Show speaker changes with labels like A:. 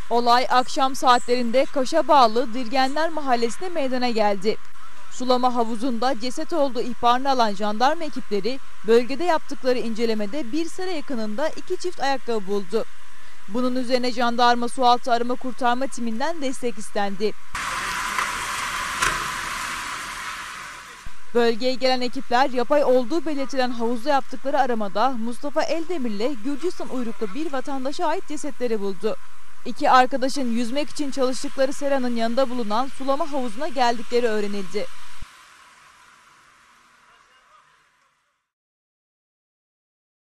A: Olay akşam saatlerinde Kaş'a bağlı Dirgenler Mahallesi'ne meydana geldi. Sulama havuzunda ceset olduğu ihbarını alan jandarma ekipleri bölgede yaptıkları incelemede bir sera yakınında 2 çift ayakkabı buldu. Bunun üzerine jandarma sualtı arama kurtarma timinden destek istendi. Bölgeye gelen ekipler yapay olduğu belirtilen havuzda yaptıkları aramada Mustafa Eldemir'le Gürcistan uyruklu bir vatandaşa ait cesetleri buldu. İki arkadaşın yüzmek için çalıştıkları seranın yanında bulunan sulama havuzuna geldikleri öğrenildi.